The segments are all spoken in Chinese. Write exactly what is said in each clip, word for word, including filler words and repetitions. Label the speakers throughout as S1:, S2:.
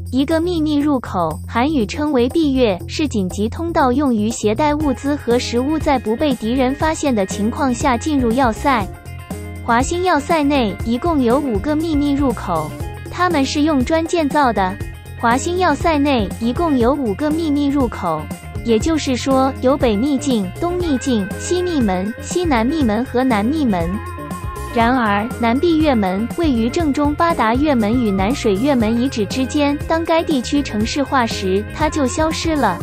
S1: 一个秘密入口，韩语称为闭月，是紧急通道，用于携带物资和食物在不被敌人发现的情况下进入要塞。华星要塞内一共有五个秘密入口，它们是用砖建造的。华星要塞内一共有五个秘密入口，也就是说有北秘境、东秘境、西秘门、西南秘门和南秘门。然而，南闭月门位于正中八达月门与南水月门遗址之间，当该地区城市化时，它就消失了。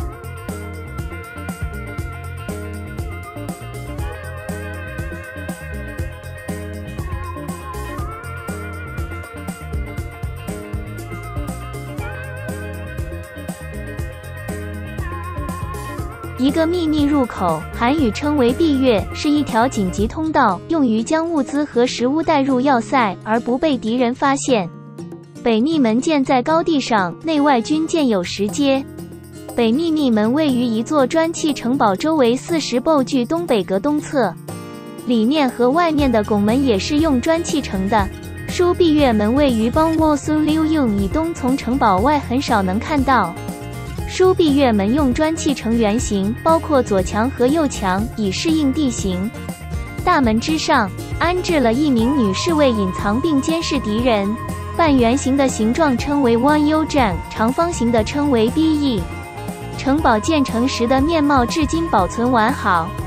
S1: 一个秘密入口，韩语称为闭月，是一条紧急通道，用于将物资和食物带入要塞，而不被敌人发现。北秘门建在高地上，内外均建有石阶。北秘密门位于一座砖砌城堡周围四十步距东北隔东侧，里面和外面的拱门也是用砖砌成的。书闭月门位于邦沃苏溜用以东，从城堡外很少能看到。书闭月门用砖砌成圆形，包括左墙和右墙，以适应地形。大门之上安置了一名女侍卫，隐藏并监视敌人。半圆形的形状称为 One U 站，长方形的称为 B E。城堡建成时的面貌至今保存完好。